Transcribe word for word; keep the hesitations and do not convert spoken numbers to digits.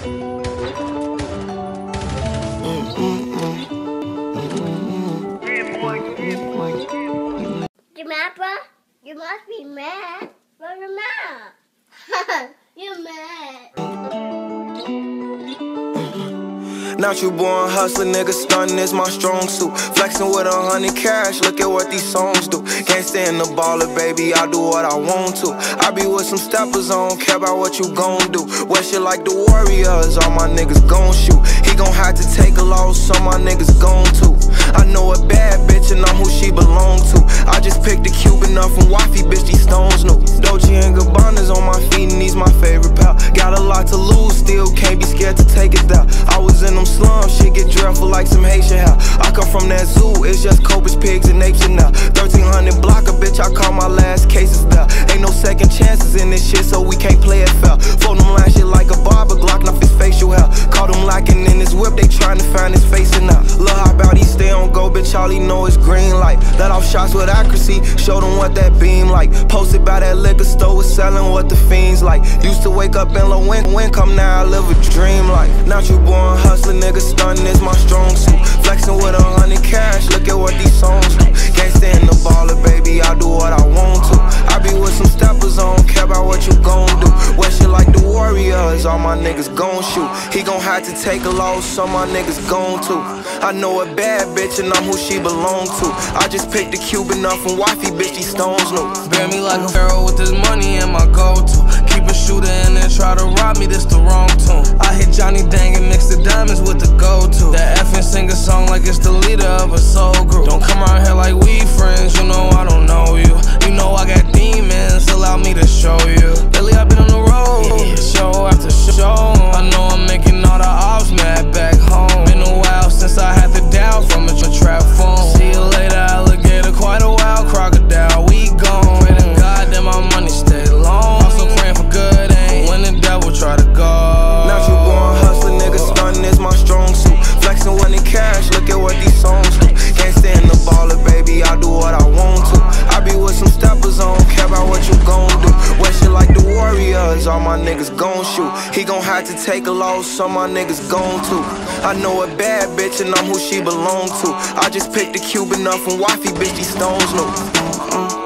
You mad, bro? You must be mad. Bro, you're mad. You're mad. Natural born hustler, nigga, stunning is my strong suit. Flexing with a hundred cash, look at what these songs do. Can't stand the baller, baby, I do what I want to. I be with some steppers, I don't care about what you gon' do. Wear shit like the Warriors, all my niggas gon' shoot. He gon' have to take a loss, so my niggas gon' too. I know a bad bitch and I'm who she belong to. I just picked a Cuban up from wifey, bitch, these stones new. Dolce and Gabbana's on my feet and these my favorite pal. Got a lot to lose, still can't be scared to take it down. I was in them slums, shit get dreadful like some Haitian hell. I come from that zoo, it's just cobras, pigs, and apes now. thirteen hundred blocker, bitch, I call my last cases there. Ain't no second chances in this shit, so we can't play it fair. Fold them line shit like a barber, Glock off his facial hair. Caught him locking in his whip, they trying to find his face in now. Look how about he stay on go, bitch, all he know is green light. Let off shots with accuracy, show them what that beam like. Posted by that liquor store, was selling what the fiends like. Used to wake up in low wind, wind come now, I live a dream life. Natural born hustler, nigga, stunning is my strong suit. Flexing with a hundred cash, look at what these songs do. Can't stand the baller, baby, I do what I want to. I be with some steppers, I don't care about what you gon' do. Wear shit like the Warriors, all my niggas gon' shoot. He gon' have to take a loss, so my niggas gon' too. I know a bad bitch and I'm who she belong to. I just picked a Cuban up from wifey, bitch, these stones new. Bear me like a pharaoh with this money and my go-to. Keep a shooter and then try to rob me, this the wrong tune. I hit Johnny Dang and mix the diamonds with the go-to. That effing sing a song like it's the leader of a soul group. Don't come around here like we friends, you know I don't know you. You know I got demons, allow me to show you. Lately I've been on the road, show after show. I know I'm making all the ops mad back home. Been a while since I had the down from a trap phone. See you later, alligator, quite a while, crocodile, we gone. Pray to God that my money stay long. Also praying for good aim when the devil try to go. Natural born hustler, nigga, stunning is my strong suit. Flexing when in cash, look at what these songs do. Can't stand the baller, baby, I do what I want to. I be with some steppers, I don't care about what you gon' do. Wear shit like the Warriors, all my niggas gon' shoot. He gon' have to take a loss, so my niggas gon' too. I know a bad bitch and I'm who she belong to. I just picked a Cuban up from wifey, bitch, these stones new. Mm-mm.